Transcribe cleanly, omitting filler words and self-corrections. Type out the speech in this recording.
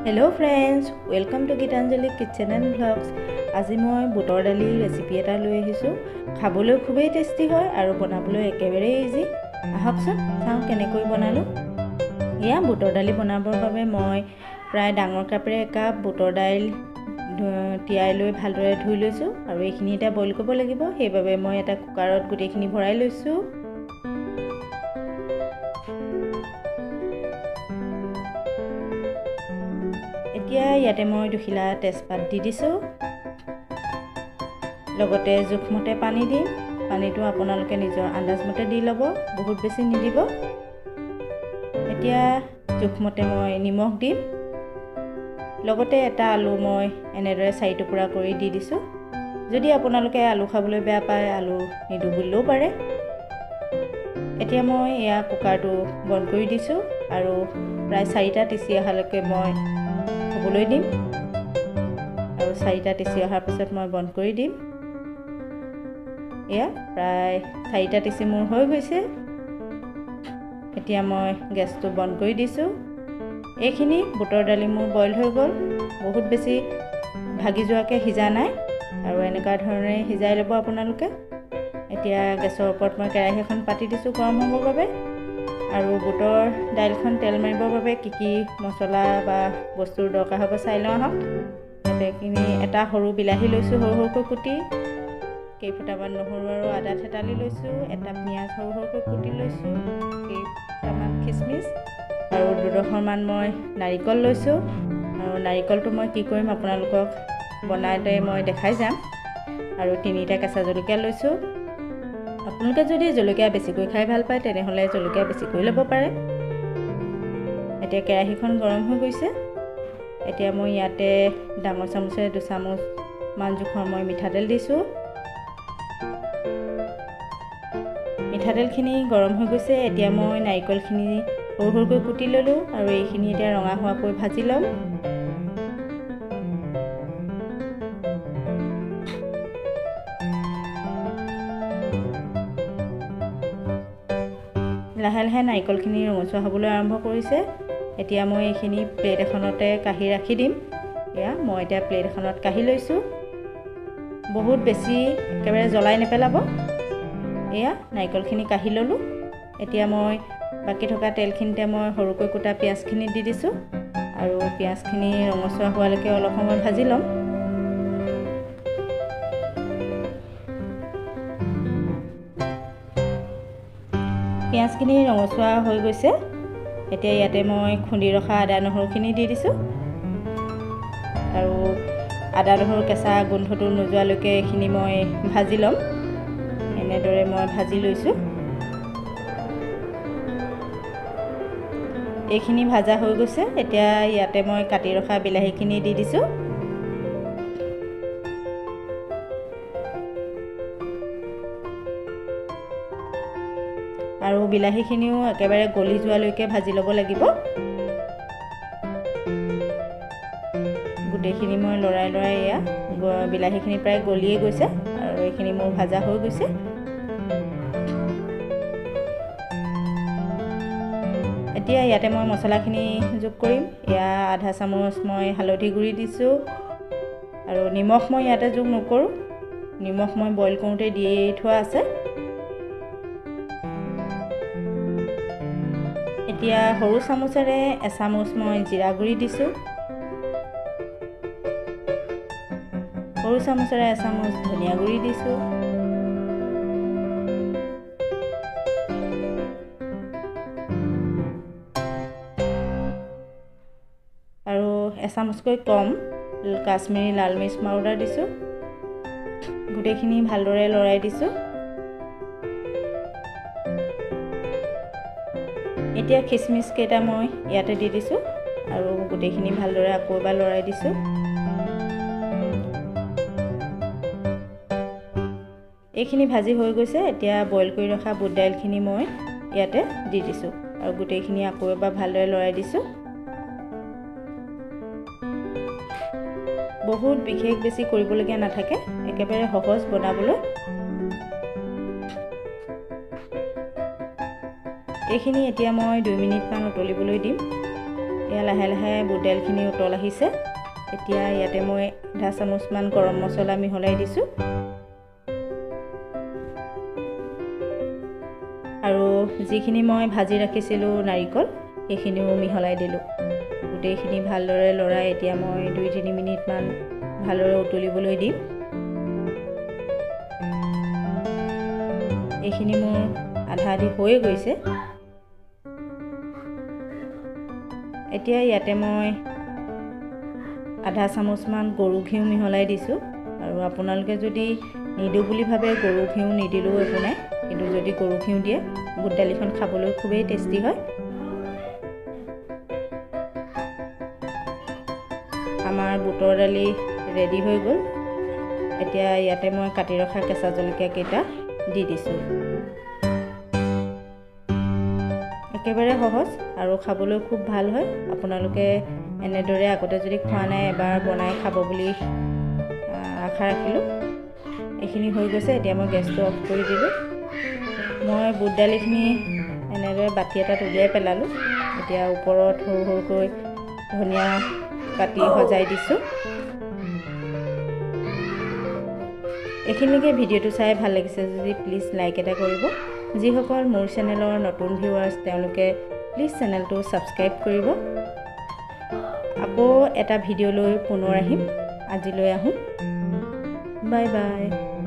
Hello friends, welcome to Gitanjali Kitchen and Vlogs. আজি মই বুটৰ দালি ৰেচিপি এটা লৈ আহিছো। খাবলৈ খুবেই টেষ্টি হয় আৰু বনাবলৈ একেবাৰে ইজি। আহকচোন চাওঁ কেনেকৈ বনালো। ইয়া বুটৰ দালি বনাবৰ বাবে মই প্ৰায় ডাঙৰ কাপেৰে একাপ বুটৰ দাইল তিয়াই লৈ ভালদৰে ধুই লৈছো আৰু এইখিনি এটা বইল কৰিব লাগিব। সেইবাবে মই এটা কুকাৰত গুটেইখিনি ভৰাই লৈছো। এতিয়া ইয়াতে মই দুখিলা তেজপাত দি দিছো। লগতে জোখমতে পানী দিম। পানীটো আপোনালোকে নিজৰ আন্দাজমতে দি ল'ব, বহুত বেছি নিদিব। এতিয়া জোখমতে মই নিমখ দিম। লগতে এটা আলু মই এনেদৰে 4 টুকুৰা কৰি দি দিছো। যদি আপোনালোকে আলু খাবলৈ বেয়া পায় আলু নিদু বুলিও পাৰে। এতিয়া মই ইয়া কুকাৰটো বন্ধ কৰি দিছো আৰু প্ৰায় 4টা টিচি অহালৈকে মই হ'বলৈ দিম আৰু 4টা টিচি অহাৰ পিছত মই বন্ধ কৰি দিম। এয়া প্ৰায় 4টা টিচি মোৰ হৈ গৈছে। এতিয়া মই গেছটো বন্ধ কৰি দিছো। এইখিনি বুটৰ দালি মোৰ বইল হৈ গ'ল, বহুত বেছি ভাগি যোৱাকে সিজা নাই আৰু এনেকুৱা ধৰণে সিজাই ল'ব আপোনালোকে। এতিয়া গেছৰ ওপৰত মই কেৰাহী এখন পাতি দিছো গৰম হ'বৰ বাবে আৰু বুটৰ দাইলখন তেল মাৰিবৰ বাবে কি মছলা বা বস্তুৰ দৰকাৰ হ'ব চাই লওঁ আহক। এটাখিনি এটা সৰু বিলাহী লৈছো সৰু সৰুকৈ কুটি, কেইফুটামান নহৰু আৰু আদা থেতালি লৈছো, এটা পিঁয়াজ সৰু সৰুকৈ কুটি লৈছো, কেইটামান খিচমিচ আৰু 2-10মান মই নাৰিকল লৈছো। আৰু নাৰিকলটো মই কি কৰিম আপোনালোকক বনাওঁতে মই দেখাই যাম। আৰু 3টা কেঁচা জলকীয়া লৈছো। আপোনালোকে যদি জলকীয়া বেছিকৈ খাই ভাল পায় তেনেহ'লে জলকীয়া বেছিকৈ ল'ব পাৰে। এতিয়া কেৰাহীখন গৰম হৈ গৈছে। এতিয়া মই ইয়াতে ডাঙৰ চামুচেৰে 2 চামুচ মান জোখৰ মই মিঠাতেল দিছো। মিঠাতেলখিনি গৰম হৈ গৈছে। এতিয়া মই নাৰিকলখিনি সৰু সৰুকৈ কুটি ল'লো আৰু এইখিনি এতিয়া ৰঙা হোৱাকৈ ভাজি ল'ম। লাহে লাহে নাৰিকলখিনি ৰঙচুৱা হ'বলৈ আৰম্ভ কৰিছে। এতিয়া মই এইখিনি প্লেট এখনতে কাঢ়ি ৰাখি দিম। এয়া মই এতিয়া প্লেট এখনত কাঢ়ি লৈছো। বহুত বেছি একেবাৰে জ্বলাই নেপেলাব। এয়া নাৰিকলখিনি কাঢ়ি ল'লো। এতিয়া মই বাকি থকা তেলখিনিতে মই সৰুকৈ কুটা পিঁয়াজখিনি দি দিছো আৰু পিঁয়াজখিনি ৰঙচুৱা হোৱালৈকে অলপ সময় ভাজি ল'ম। পিঁয়াজখিনি ৰঙচুৱা হৈ গৈছে। এতিয়া ইয়াতে মই খুন্দি ৰখা আদা নহৰুখিনি দি দিছো আৰু আদা নহৰু কেঁচা গোন্ধটো নোযোৱালৈকে এইখিনি মই ভাজি ল'ম। এনেদৰে মই ভাজি লৈছো। এইখিনি ভাজা হৈ গৈছে। এতিয়া ইয়াতে মই কাটি ৰখা বিলাহীখিনি দি দিছো। আৰু বিলাহীখিনিও একেবাৰে গলি যোৱালৈকে ভাজি ল'ব লাগিব। গোটেইখিনি মই লৰাই লৰাই এয়া বিলাহীখিনি প্ৰায় গলিয়ে গৈছে আৰু এইখিনি মোৰ ভাজা হৈ গৈছে। এতিয়া ইয়াতে মই মছলাখিনি যোগ কৰিম। এয়া আধা চামুচ মই হালধি গুড়ি দিছো আৰু নিমখ মই ইয়াতে যোগ নকৰোঁ। নিমখ মই বইল কৰোঁতে দিয়ে থোৱা আছে। এতিয়া সৰু চামুচেৰে এচামুচ মই জিৰা গুড়ি দিছো। সৰু চামুচেৰে এচামুচ ধনিয়া গুড়ি দিছো। আৰু এচামুচকৈ কম কাশ্মীৰী লাল মিৰ্চ পাউডাৰ দিছো। গোটেইখিনি ভালদৰে লৰাই দিছো। এতিয়া খিচমিচ কেইটা মই ইয়াতে দি দিছো আৰু গোটেইখিনি ভালদৰে আকৌ এবাৰ লৰাই দিছো। এইখিনি ভাজি হৈ গৈছে। এতিয়া বইল কৰি ৰখা বুট দাইলখিনি মই ইয়াতে দি দিছো আৰু গোটেইখিনি আকৌ এবাৰ ভালদৰে লৰাই দিছো। বহুত বিশেষ বেছি কৰিবলগীয়া নাথাকে, একেবাৰে সহজ বনাবলৈ। এইখিনি এতিয়া মই 2 মিনিটমান উতলিবলৈ দিম। এয়া লাহে লাহে বুট দাইলখিনি উতল আহিছে। এতিয়া ইয়াতে মই আধা চামুচমান গৰম মছলা মিহলাই দিছোঁ আৰু যিখিনি মই ভাজি ৰাখিছিলোঁ নাৰিকল সেইখিনিও মিহলাই দিলোঁ। গোটেইখিনি ভালদৰে লৰাই এতিয়া মই 2-3 মিনিটমান ভালদৰে উতলিবলৈ দিম। এইখিনি মোৰ আধা আধি হৈ গৈছে। এতিয়া ইয়াতে মই আধা চামুচমান গৰু ঘিউ মিহলাই দিছোঁ আৰু আপোনালোকে যদি নিদিওঁ বুলি ভাবে গৰু ঘিউ নিদিলেও একো নাই, কিন্তু যদি গৰু ঘিউ দিয়ে বুট দালিখন খাবলৈ খুবেই টেষ্টি হয়। আমাৰ বুটৰ দালি ৰেডি হৈ গ'ল। এতিয়া ইয়াতে মই কাটি ৰখা কেঁচা জলকীয়া কেইটা দি দিছোঁ। একেবাৰে সহজ আৰু খাবলৈ খুব ভাল হয়। আপোনালোকে এনেদৰে আগতে যদি খোৱা নাই এবাৰ বনাই খাব বুলি আশা ৰাখিলোঁ। এইখিনি হৈ গৈছে। এতিয়া মই গেছটো অফ কৰি দিলোঁ। মই বুট দালিখিনি এনেদৰে বাতি এটাত উলিয়াই পেলালোঁ। এতিয়া ওপৰত সৰু সৰুকৈ ধনিয়া কাটি সজাই দিছোঁ। এইখিনিকে ভিডিঅ'টো চাই ভাল লাগিছে যদি প্লিজ লাইক এটা কৰিব। যিসকল মোৰ চেনেলৰ নতুন ভিউৱাৰ্ছ তেওঁলোকে প্লিজ চেনেলটো ছাবস্ক্ৰাইব কৰিব। আকৌ এটা ভিডিঅ' লৈ পুনৰ আহিম। আজিলৈ আহোঁ। Bye bye.